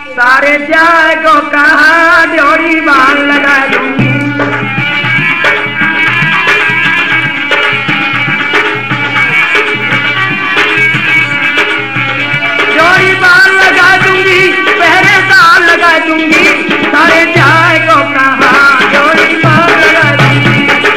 सारे जाए को कहा जोड़ी बाल लगा दूंगी, जोड़ी बाल लगा दूंगी, पहरेदार लगा दूंगी, सारे जाए को कहा जोड़ी बाल लगा दूंगी।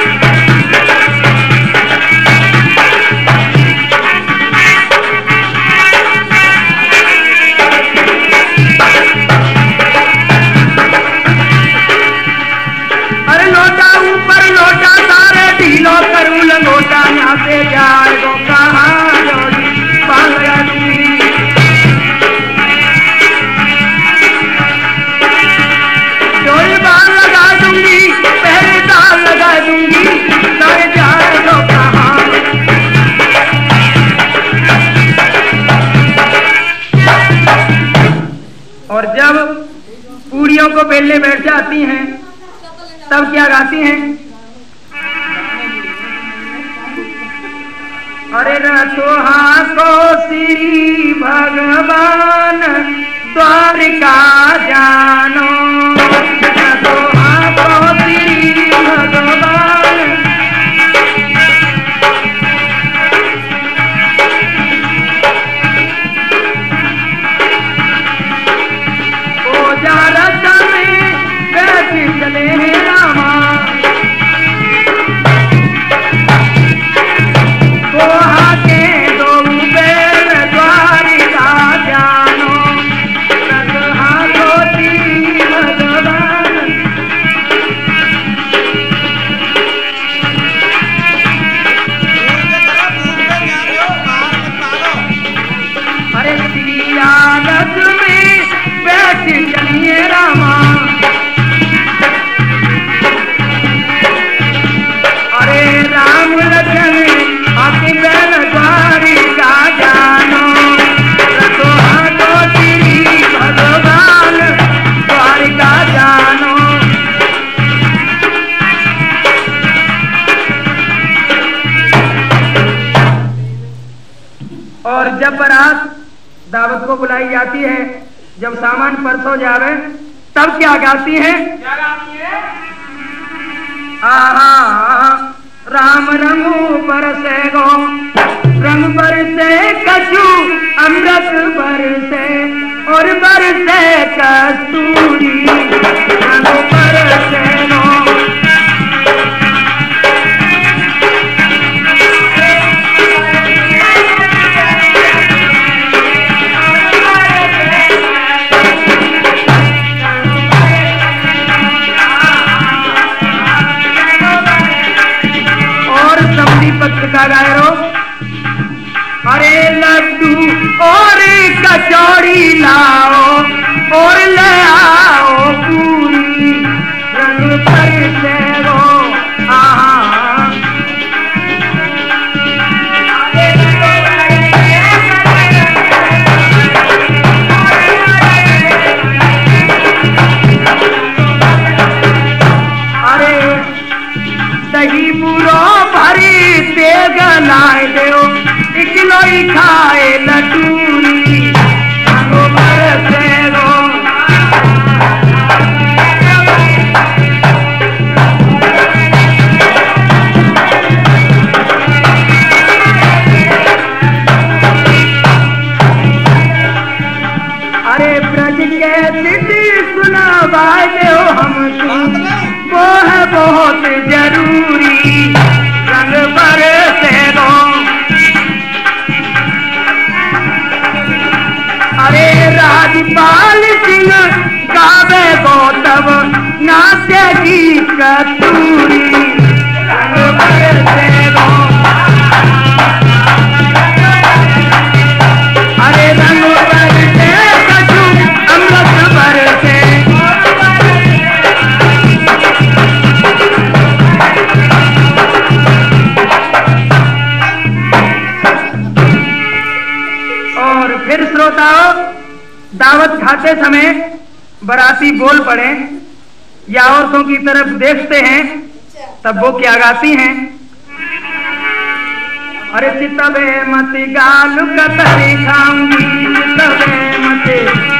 अरे लोटा ऊपर लोटा सारे ढीलो करूं लंगोटा, यहाँ से जाए को कहा जोड़ी बाल लगा दूंगी, जोड़ी बाल लगा दूंगी, पहरेदार लगा दूंगी, सारे जाए को कहा। और जब पूड़ियों को बेलने बैठ जाती हैं तब क्या गाती हैं? अरे रसोहा को श्री भगवान द्वारिका जानो, रसोहा को श्री भगवान, ओ जा रथ में बैठ चले रामा, कोहा के दो बैल द्वारिका जानो, रसोहा को श्री भगवान। अरे श्री आदत में बैठ चलिए रामा, अरे राम लखन आके बैल द्वारिका जानो, रसोहा को श्री भगवान द्वारिका जानो। और जब बारात दावत को बुलाई जाती है, जब सामान परसो जावे तब क्या गाती है? आहा राम रंगू बरसे गो, रंग बरसे कछु अमृत बरसे, और बरसे कस्तूरी रंग बरसे गो। पत्र का गायरो, अरे लड्डू और कचौड़ी लाओ, और ले आओ पूरी रंग बरसे गो। अरे दही बुरो भरी तेग लाए दो, एक लोई खाए लटूरी रंग बरसे गो। अरे ब्रज के सिद्धि सुनावाए दो हमको, वो है बहुत जरूरी रंग बरसे गो। अरे राजपाल सिंह गावे गो तब नाट्य गीत कस्तूरी रंग बरसे गो। अरे रंग बरसे कछु अमृत बरसे, और फिर श्रोताओ दावत खाते समय बराती बोल पड़े या औरतों की तरफ देखते हैं तब वो क्या गाती हैं? अरे चितवे मत गालू कतरी खाऊंगी, चितवे मत